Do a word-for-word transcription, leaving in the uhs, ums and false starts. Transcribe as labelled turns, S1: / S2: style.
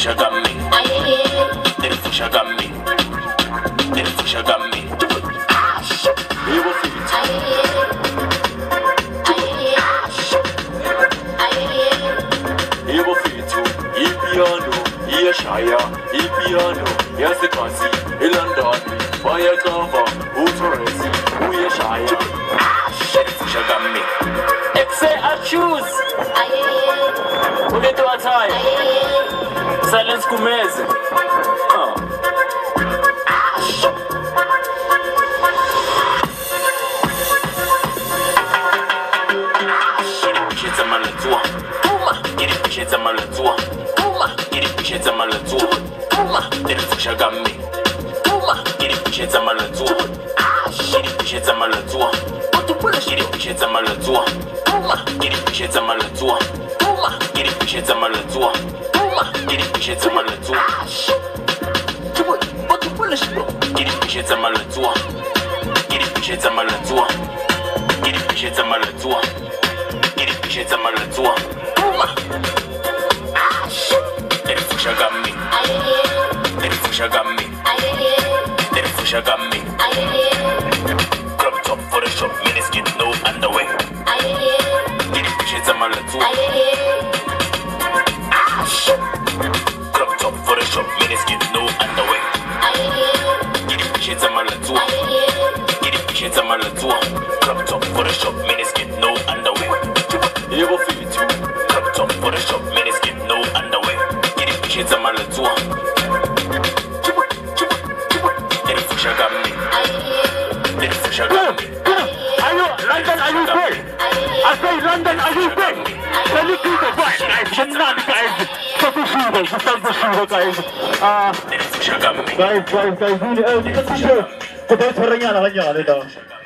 S1: Fuchsia got me. Little Fuchsia got me. Little Fuchsia got me. He will feel it. He will feel it too. He piano, he a shire, he piano, yes the classy, he London, fire cover, who's crazy, who a shire. Little Fuchsia got me. Say I choose. We get to a time. Silence Kumez. Oh. Get a malatua. Get it, get a malatua. Get it, get a malatua. Get it, Fuchsia got me. Get it, get a malatua. Get it, get a malatua. Get it, get a malatua. Get it, get a malatua. Get it, get a malatua. Get it, get a malatua. Get it, get a malatua. Get it, get a malatua. Get it, get a malatua. Get it, get a malatua. Little Fuchsia got me. Little Fuchsia got me. Little Fuchsia got me. Crop top for the shop, miniskirt, no underwear. Get it, get a malatua. Crop top for the shop, miniskirt, no underwear. Get it, get a malatua. Get it, get a malatua. Crop top for the shop, miniskirt, no underwear. You will feel it too. Crop top for the shop, miniskirt, no underwear. Get it, get a malatua. Little Fuchsia got me. Little Fuchsia got me.
S2: Are you London? Are you there? I say London, are you there? Can you do the right? Guys, not guys. Stop the shooter, stop the shooter, guys. Ah,
S1: Little Fuchsia got me.
S2: guys, guys, guys, really, oh, this is the best thing I know.